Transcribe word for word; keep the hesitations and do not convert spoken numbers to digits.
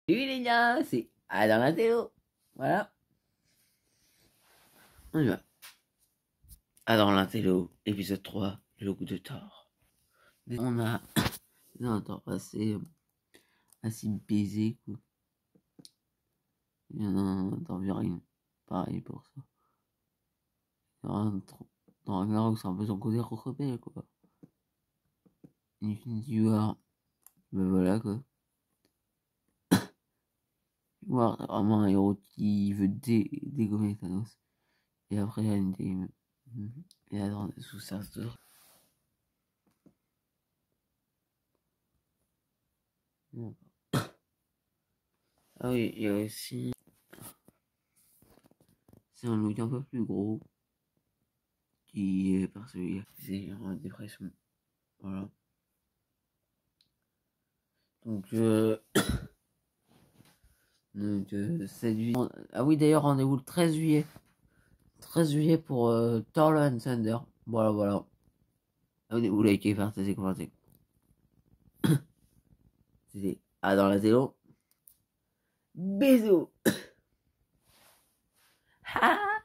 Salut les gars, c'est Adam Lattéo. Voilà. On y va. Adam Lattéo, épisode trois, le goût de Thor. On a un temps passé assez baisé, quoi. Il y en a dans rien. Pareil pour ça. Dans Ragnarok, c'est un peu son côté rebelle, quoi. Infinity War. Ben voilà, quoi. War, c'est vraiment un héros qui veut dé dégommer Thanos. Et après, il y a une des... Et là, dans sous ça, ah oui, il y a aussi... C'est un look un peu plus gros. Qui est parce qu'il est en dépression. Voilà. Donc, euh... Donc, euh, sept juillet. Ah oui, d'ailleurs, rendez-vous le treize juillet. treize juillet pour euh, Thor Love and Thunder. Voilà, voilà. Abonnez-vous, likez, partagez, commentez. C'était à dans la zéro. Bisous.